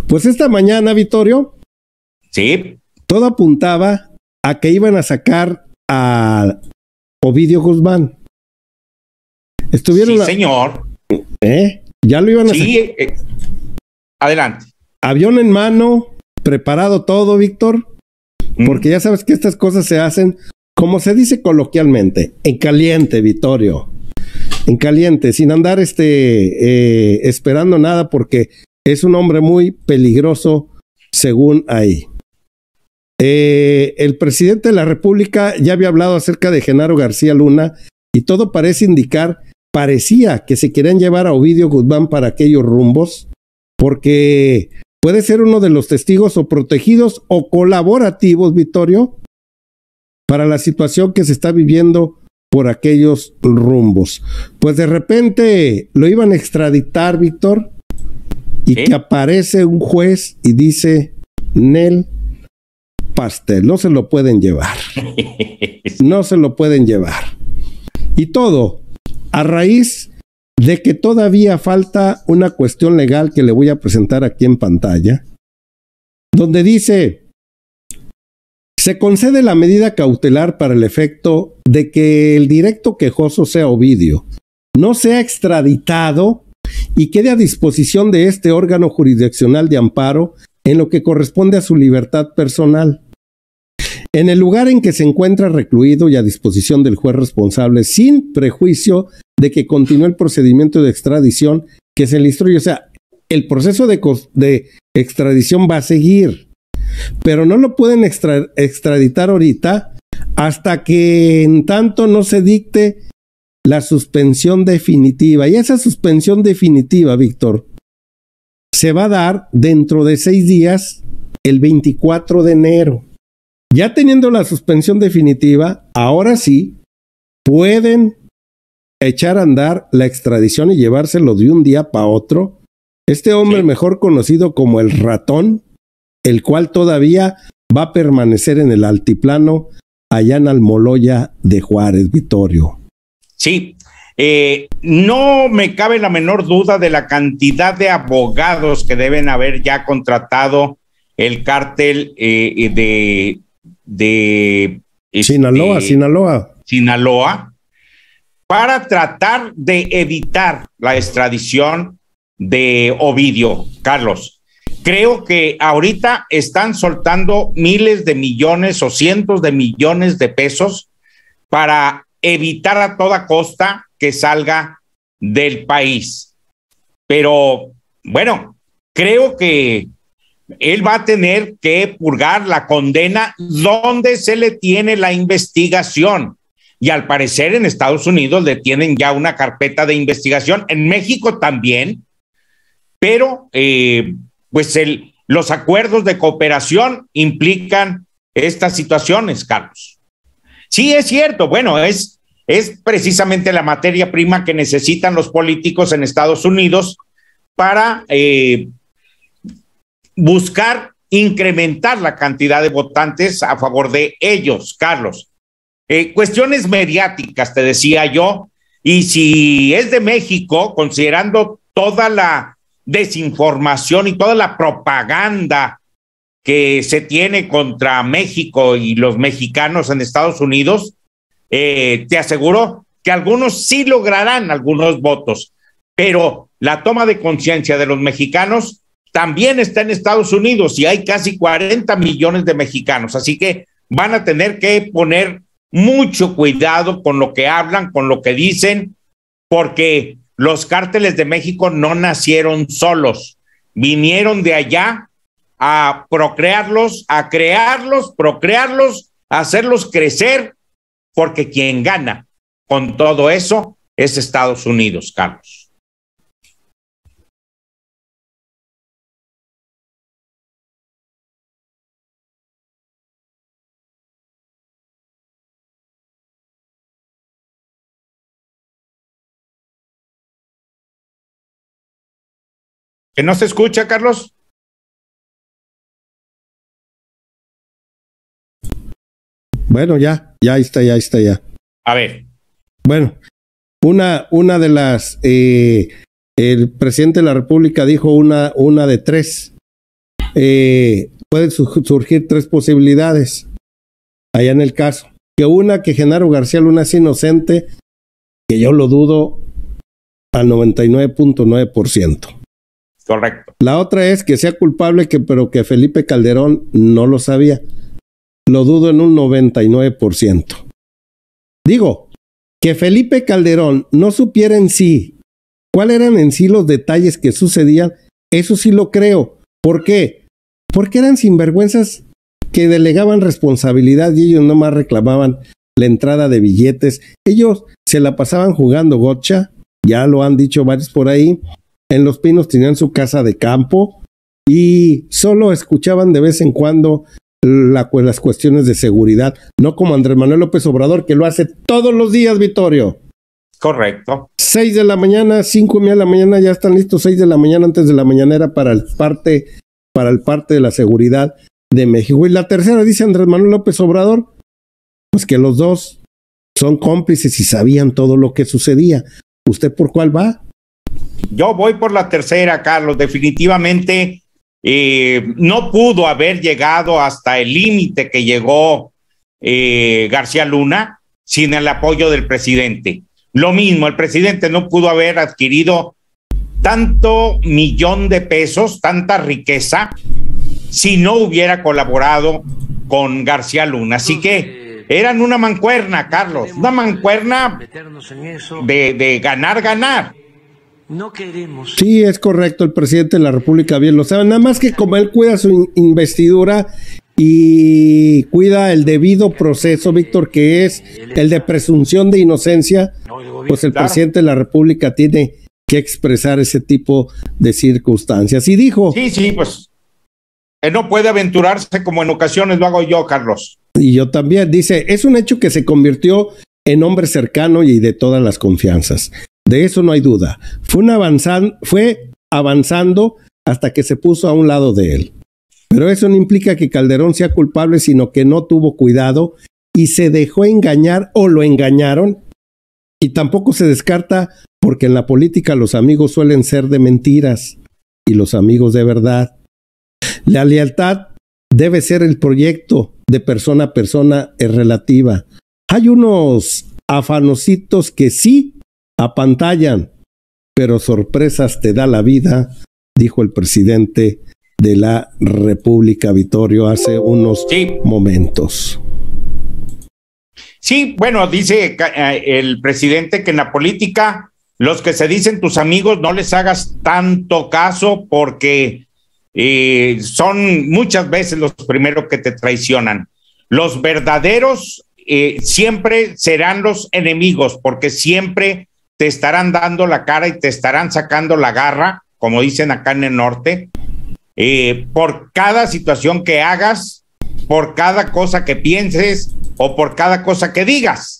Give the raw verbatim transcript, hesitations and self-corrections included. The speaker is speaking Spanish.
Pues esta mañana, Vittorio, sí, todo apuntaba a que iban a sacar a Ovidio Guzmán. Estuvieron sí, a... señor. ¿Eh? Ya lo iban a Sí, sacar. eh, adelante. Avión en mano, preparado todo, Víctor, porque Mm. ya sabes que estas cosas se hacen, como se dice coloquialmente, en caliente, Vittorio. En caliente, sin andar este eh, esperando nada, porque es un hombre muy peligroso, según ahí. Eh, el presidente de la República ya había hablado acerca de Genaro García Luna y todo parece indicar, parecía que se querían llevar a Ovidio Guzmán para aquellos rumbos, porque puede ser uno de los testigos o protegidos o colaborativos, Vittorio, para la situación que se está viviendo por aquellos rumbos. Pues de repente lo iban a extraditar, Víctor, y ¿Sí? que aparece un juez y dice, Nel pastel, no se lo pueden llevar. No se lo pueden llevar. Y todo a raíz de que todavía falta una cuestión legal que le voy a presentar aquí en pantalla, donde dice, se concede la medida cautelar para el efecto de que el directo quejoso sea Ovidio, no sea extraditado y quede a disposición de este órgano jurisdiccional de amparo en lo que corresponde a su libertad personal. En el lugar en que se encuentra recluido y a disposición del juez responsable, sin prejuicio de que continúe el procedimiento de extradición que se le instruye. O sea, el proceso de, de extradición va a seguir, pero no lo pueden extra, extraditar ahorita hasta que en tanto no se dicte la suspensión definitiva. Y esa suspensión definitiva, Víctor, se va a dar dentro de seis días, el veinticuatro de enero. Ya teniendo la suspensión definitiva, ahora sí pueden echar a andar la extradición y llevárselo de un día para otro. Este hombre, sí, mejor conocido como el Ratón, el cual todavía va a permanecer en el altiplano allá en Almoloya de Juárez, Vittorio. Sí, eh, no me cabe la menor duda de la cantidad de abogados que deben haber ya contratado el cártel eh, de, de este, Sinaloa, Sinaloa. Sinaloa, para tratar de evitar la extradición de Ovidio. Carlos, creo que ahorita están soltando miles de millones o cientos de millones de pesos para evitar a toda costa que salga del país. Pero, bueno, creo que él va a tener que purgar la condena donde se le tiene la investigación. Y al parecer en Estados Unidos le tienen ya una carpeta de investigación, en México también, pero eh, pues el, los acuerdos de cooperación implican estas situaciones, Carlos. Sí, es cierto, bueno, es, es precisamente la materia prima que necesitan los políticos en Estados Unidos para eh, buscar incrementar la cantidad de votantes a favor de ellos, Carlos. Eh, cuestiones mediáticas, te decía yo, y si es de México, considerando toda la desinformación y toda la propaganda que se tiene contra México y los mexicanos en Estados Unidos, eh, te aseguro que algunos sí lograrán algunos votos, pero la toma de conciencia de los mexicanos también está en Estados Unidos y hay casi cuarenta millones de mexicanos, así que van a tener que poner mucho cuidado con lo que hablan, con lo que dicen, porque los cárteles de México no nacieron solos, vinieron de allá a procrearlos, a crearlos, procrearlos, a hacerlos crecer, porque quien gana con todo eso es Estados Unidos, Carlos. ¿Que no se escucha, Carlos? Bueno, ya, ya está, ya está, ya. A ver. Bueno, una, una de las, eh, el presidente de la República dijo una, una de tres. eh, pueden su surgir tres posibilidades allá en el caso. Que una, que Genaro García Luna es inocente, que yo lo dudo al noventa y nueve punto nueve por ciento. Correcto. La otra es que sea culpable, que, pero que Felipe Calderón no lo sabía. Lo dudo en un noventa y nueve por ciento. Digo, que Felipe Calderón no supiera en sí cuáles eran en sí los detalles que sucedían, eso sí lo creo. ¿Por qué? Porque eran sinvergüenzas que delegaban responsabilidad y ellos nomás reclamaban la entrada de billetes. Ellos se la pasaban jugando gotcha, ya lo han dicho varios por ahí. En Los Pinos tenían su casa de campo y solo escuchaban de vez en cuando la, las cuestiones de seguridad, no como Andrés Manuel López Obrador, que lo hace todos los días, Vittorio. Correcto. Seis de la mañana, cinco y media de la mañana, ya están listos, seis de la mañana antes de la mañanera para el parte, para el parte de la seguridad de México. Y la tercera, dice Andrés Manuel López Obrador, pues que los dos son cómplices y sabían todo lo que sucedía. ¿Usted por cuál va? Yo voy por la tercera, Carlos. Definitivamente eh, no pudo haber llegado hasta el límite que llegó eh, García Luna sin el apoyo del presidente. Lo mismo, el presidente no pudo haber adquirido tanto millón de pesos, tanta riqueza, si no hubiera colaborado con García Luna. Así que eran una mancuerna, Carlos, una mancuerna de, de ganar, ganar. No queremos. Sí, es correcto, el presidente de la República bien lo sabe, nada más que como él cuida su investidura y cuida el debido proceso, Víctor, que es el de presunción de inocencia, pues el presidente de la República tiene que expresar ese tipo de circunstancias. Y dijo... Sí, sí, pues él no puede aventurarse como en ocasiones lo hago yo, Carlos. Y yo también, dice, es un hecho que se convirtió en hombre cercano y de todas las confianzas. De eso no hay duda. Fue, un avanzan, fue avanzando hasta que se puso a un lado de él. Pero eso no implica que Calderón sea culpable, sino que no tuvo cuidado y se dejó engañar o lo engañaron. Y tampoco se descarta porque en la política los amigos suelen ser de mentiras y los amigos de verdad. La lealtad debe ser el proyecto de persona a persona, es relativa. Hay unos afanositos que sí apantallan, pero sorpresas te da la vida, dijo el presidente de la República, Vittorio, hace unos sí. momentos. Sí, bueno, dice el presidente que en la política los que se dicen tus amigos no les hagas tanto caso porque eh, son muchas veces los primeros que te traicionan. Los verdaderos eh, siempre serán los enemigos porque siempre te estarán dando la cara y te estarán sacando la garra, como dicen acá en el norte, eh, por cada situación que hagas, por cada cosa que pienses o por cada cosa que digas.